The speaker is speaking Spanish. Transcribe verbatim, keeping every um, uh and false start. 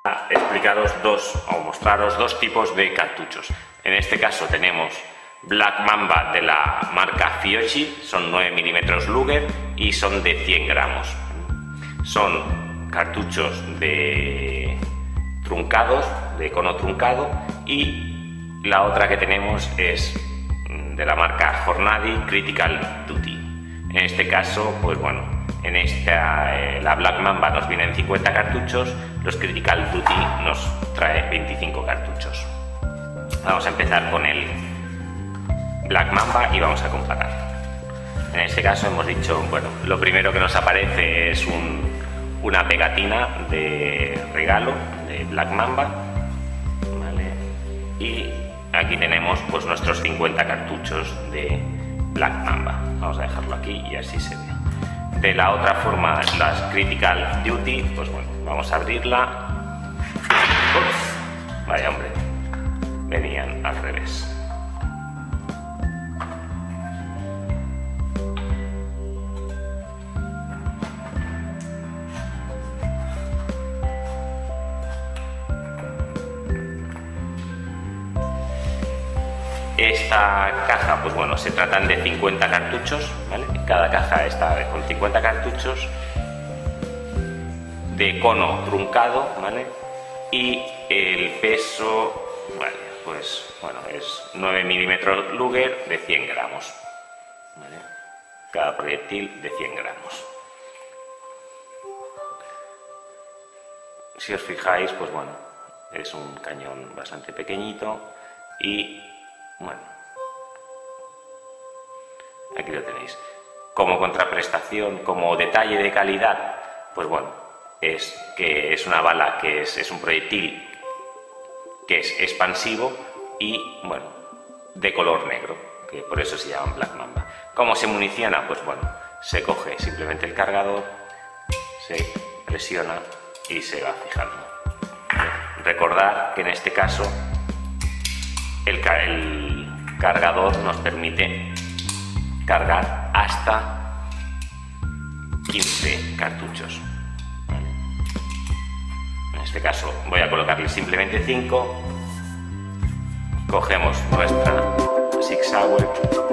explicaros dos o mostraros dos tipos de cartuchos. En este caso tenemos Black Mamba de la marca Fiocchi, son nueve milímetros Luger y son de cien gramos. Son cartuchos de truncados, de cono truncado, y la otra que tenemos es de la marca Hornady Critical Duty. En este caso, pues bueno, en esta eh, la Black Mamba nos vienen cincuenta cartuchos, los Critical Duty nos trae veinticinco cartuchos. Vamos a empezar con el Black Mamba y vamos a comparar. En este caso hemos dicho, bueno, lo primero que nos aparece es un, una pegatina de regalo de Black Mamba, ¿vale? Y aquí tenemos pues nuestros cincuenta cartuchos de Black Mamba. Vamos a dejarlo aquí y así se ve. De la otra forma, las Critical Duty, pues bueno, vamos a abrirla. Ups, vaya hombre, venían al revés. Esta caja, pues bueno, se tratan de cincuenta cartuchos, ¿vale? Cada caja está con cincuenta cartuchos de cono truncado, ¿vale? Y el peso, vale, pues bueno, es nueve milímetros Luger de cien gramos, ¿vale? Cada proyectil de cien gramos. Si os fijáis, pues bueno, es un cañón bastante pequeñito y bueno, aquí lo tenéis. Como contraprestación, como detalle de calidad, pues bueno, es que es una bala que es, es un proyectil que es expansivo y bueno, de color negro, que por eso se llaman Black Mamba. ¿Cómo se municiona? Pues bueno, se coge simplemente el cargador, se presiona y se va fijando. Recordad que en este caso el, el cargador nos permite cargar hasta quince cartuchos, ¿vale? En este caso voy a colocarle simplemente cinco. Cogemos nuestra Sig Sauer